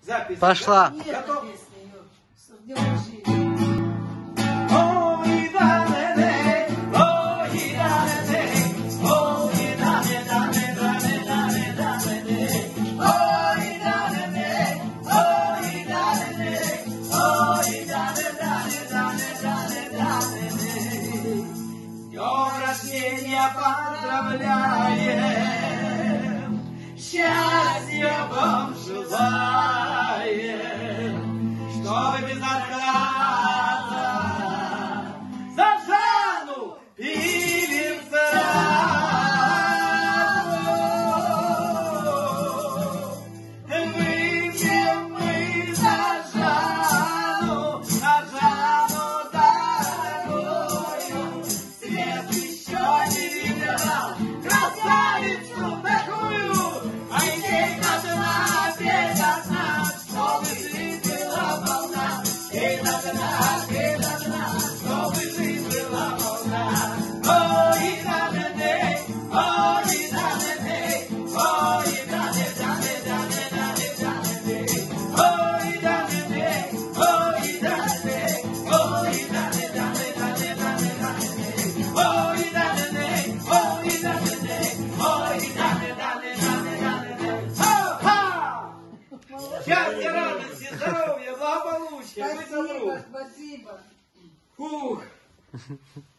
Запись. Пошла. Готов? Поздравляем, счастья вам желаем, чтобы без отказа за Жанну пили выпьем мы за Жанну дорогую, свет еще не видел. Красавицу такую, а ей должна петь одна, чтобы жизнь была полна. Ей должна, чтобы жизнь была полна. Ой, да-да-дей, ой, да-да-дей, ой, да-да-да-да-да-да-да-да-дей, ой, да-да-дей, ой, да-да-дей, ой, да-да-да-да-да-да-да-дей, ой, да-да-дей, ой, счастья, радости, здоровья, благополучия. Спасибо, спасибо. Фух.